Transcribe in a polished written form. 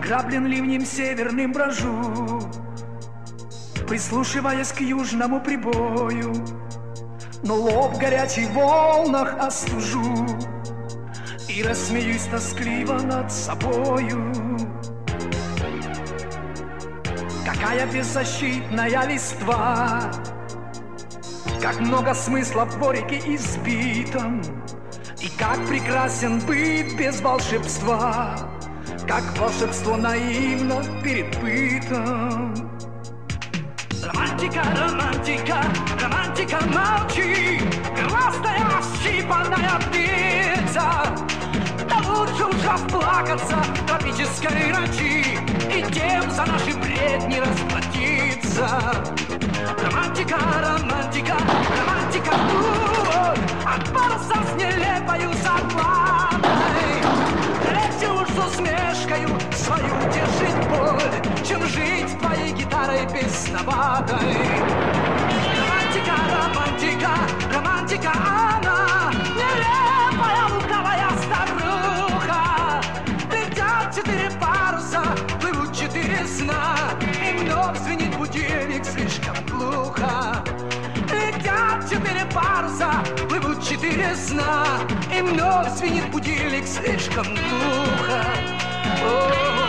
Ограблен ливнем северным брожу, прислушиваясь к южному прибою, но лоб в горячих волнах остужу и рассмеюсь тоскливо над собою. Какая беззащитная листва, как много смысла в дворике избитом, и как прекрасен быт без волшебства, как волшебство наивно перед бытом. Романтика, романтика, романтика, молчи, красная ощипанная птица. Да лучше уж расплакаться тропической ночи и тем за наши бредни расплатиться. Романтика, романтика, романтика, от паруса с нелепою зарплатой. Легче уж с усмешкою свою держить боль, чем жить с твоей гитарой бесноватой. Романтика, романтика, романтика, она нелепая лукавая старуха. Летят 4 паруса, плывут 4 сна, и вновь звенит будильник слишком глухо. Летят 4 паруса, плывут 4 сна, и вновь звенит будильник слишком глухо.